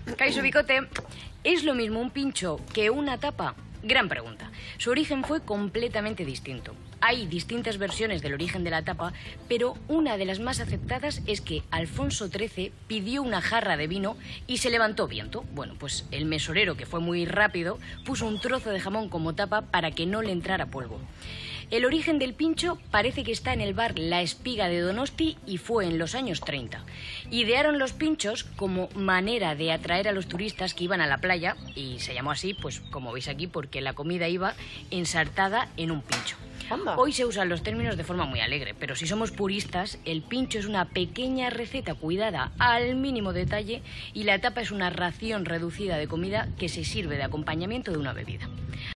Kaixo Bicote, ¿es lo mismo un pincho que una tapa? Gran pregunta. Su origen fue completamente distinto. Hay distintas versiones del origen de la tapa, pero una de las más aceptadas es que Alfonso XIII pidió una jarra de vino y se levantó viento. Bueno, pues el mesorero, que fue muy rápido, puso un trozo de jamón como tapa para que no le entrara polvo. El origen del pincho parece que está en el bar La Espiga de Donosti y fue en los años 30. Idearon los pinchos como manera de atraer a los turistas que iban a la playa y se llamó así, pues como veis aquí, porque la comida iba ensartada en un pincho. Anda. Hoy se usan los términos de forma muy alegre, pero si somos puristas, el pincho es una pequeña receta cuidada al mínimo detalle y la tapa es una ración reducida de comida que se sirve de acompañamiento de una bebida.